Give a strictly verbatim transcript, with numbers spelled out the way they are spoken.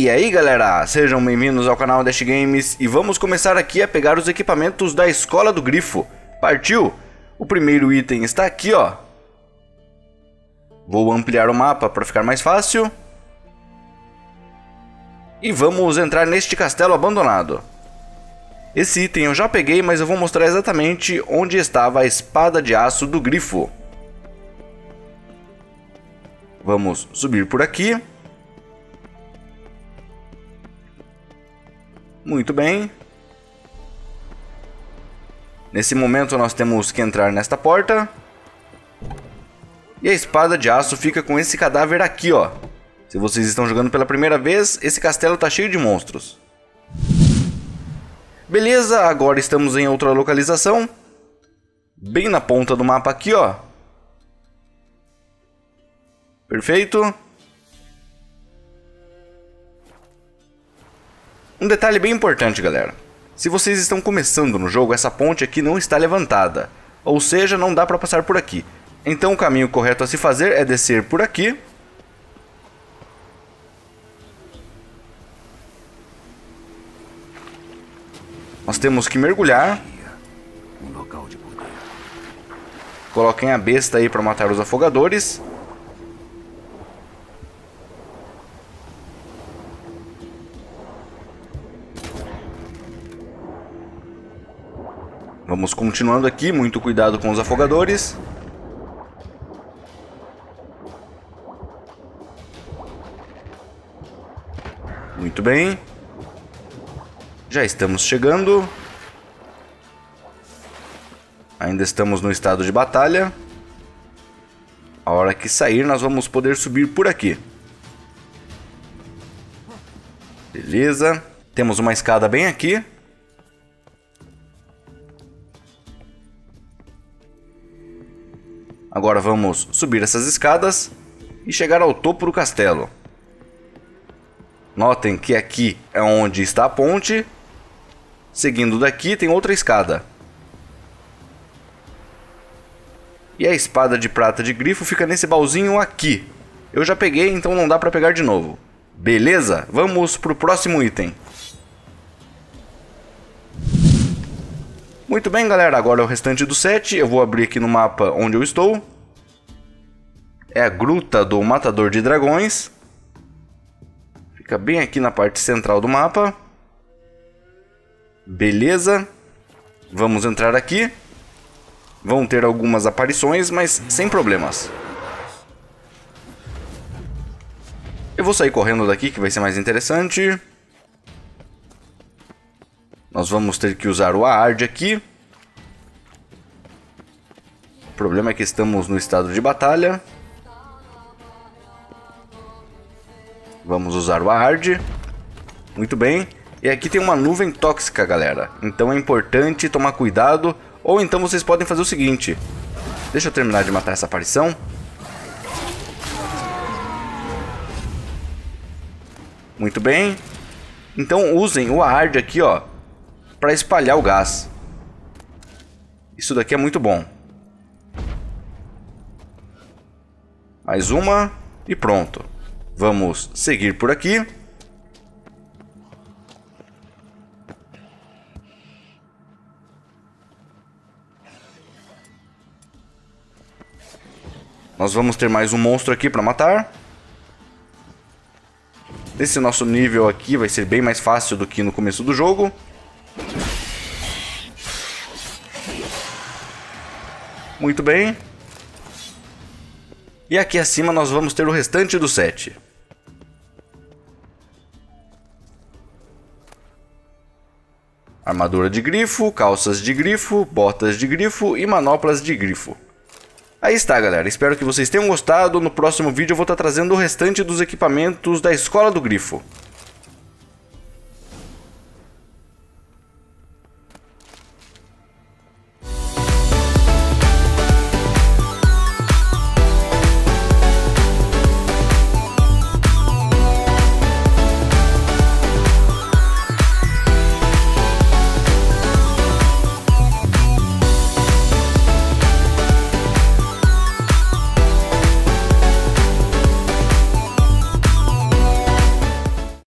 E aí galera, sejam bem-vindos ao canal Dash Games e vamos começar aqui a pegar os equipamentos da Escola do Grifo. Partiu? O primeiro item está aqui, ó. Vou ampliar o mapa para ficar mais fácil. E vamos entrar neste castelo abandonado. Esse item eu já peguei, mas eu vou mostrar exatamente onde estava a espada de aço do Grifo. Vamos subir por aqui. Muito bem. Nesse momento nós temos que entrar nesta porta. E a espada de aço fica com esse cadáver aqui, ó. Se vocês estão jogando pela primeira vez, esse castelo tá cheio de monstros. Beleza, agora estamos em outra localização. Bem na ponta do mapa aqui, ó. Perfeito. Um detalhe bem importante, galera. Se vocês estão começando no jogo, essa ponte aqui não está levantada. Ou seja, não dá para passar por aqui. Então o caminho correto a se fazer é descer por aqui. Nós temos que mergulhar. Coloquem a besta aí para matar os afogadores. Vamos continuando aqui, muito cuidado com os afogadores. Muito bem. Já estamos chegando. Ainda estamos no estado de batalha. A hora que sair, nós vamos poder subir por aqui. Beleza. Temos uma escada bem aqui. Agora vamos subir essas escadas e chegar ao topo do castelo. Notem que aqui é onde está a ponte. Seguindo daqui tem outra escada. E a espada de prata de Grifo fica nesse baúzinho aqui. Eu já peguei, então não dá para pegar de novo. Beleza? Vamos para o próximo item. Muito bem, galera, agora é o restante do set. Eu vou abrir aqui no mapa onde eu estou. É a Gruta do Matador de Dragões. Fica bem aqui na parte central do mapa. Beleza. Vamos entrar aqui. Vão ter algumas aparições, mas sem problemas. Eu vou sair correndo daqui, que vai ser mais interessante. Nós vamos ter que usar o Aard aqui. O problema é que estamos no estado de batalha. Vamos usar o Aard. Muito bem. E aqui tem uma nuvem tóxica, galera. Então é importante tomar cuidado. Ou então vocês podem fazer o seguinte. Deixa eu terminar de matar essa aparição. Muito bem. Então usem o Aard aqui, ó, para espalhar o gás. Isso daqui é muito bom. Mais uma e pronto. Vamos seguir por aqui. Nós vamos ter mais um monstro aqui para matar. Esse nosso nível aqui vai ser bem mais fácil do que no começo do jogo. Muito bem. E aqui acima nós vamos ter o restante do set. Armadura de grifo, calças de grifo, botas de grifo e manoplas de grifo. Aí está, galera. Espero que vocês tenham gostado. No próximo vídeo eu vou estar trazendo o restante dos equipamentos da Escola do Grifo.